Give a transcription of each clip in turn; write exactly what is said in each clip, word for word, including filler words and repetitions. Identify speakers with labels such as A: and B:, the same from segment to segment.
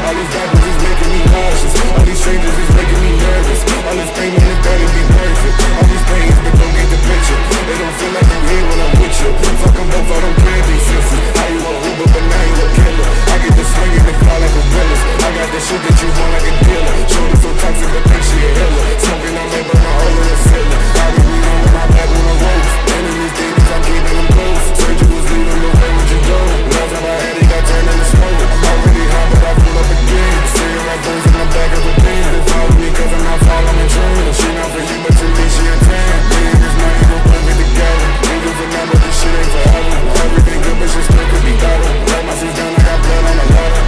A: All these rappers is making me nauseous. All these strangers is making me nervous. All this pain in the bed be perfect. All these pains, but don't get the picture. They don't feel like you here when I'm with you. Fuck them both, I don't care these sisters. How you a Uber, but now you a killer. I get the swing in the car like a Willis. I got the shit that you want like a dealer. Shorty so toxic, but think she a healer. Smoking on me, but my hole in the ceiling. I be weed on my back when I roll. Enemies, demons, I'm keeping them close. Said you was leaving, but where would you go? Last time I had it, got turned into smoke. I'm already high, but I pull up again. Seeing my bones in the back of a pen. They follow me cause I'm not following train. She not for you, but to me she a ten. Me and this money gon' put me together. We do for now, but this shit ain't forever. Everything good, but shit still could be better. Let my seats down, I got blood on the ladder.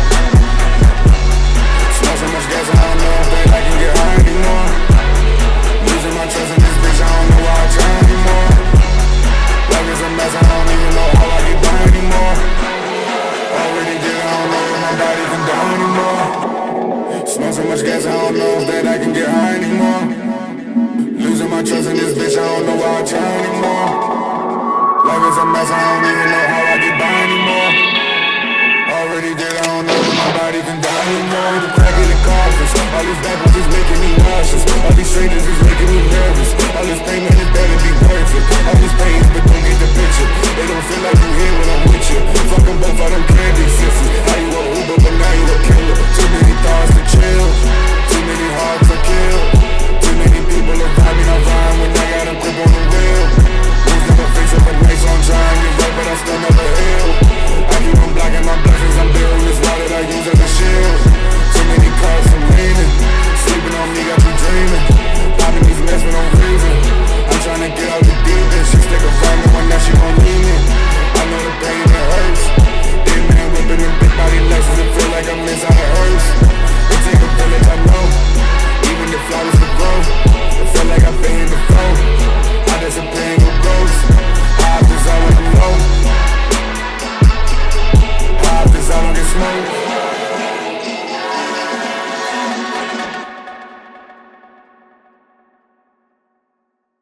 A: Smoke so much gas, I don't know if that I can get high anymore. Losing my trust in this bitch, I don't know why I try anymore. Life is a mess, I don't even know how I get by anymore. Already did, I don't know if my body can die anymore. Smoke so much gas, I don't know if that I can get high anymore. Losing my trust in this bitch, I don't know why I try anymore. Life is a mess, I don't even know how I get by anymore.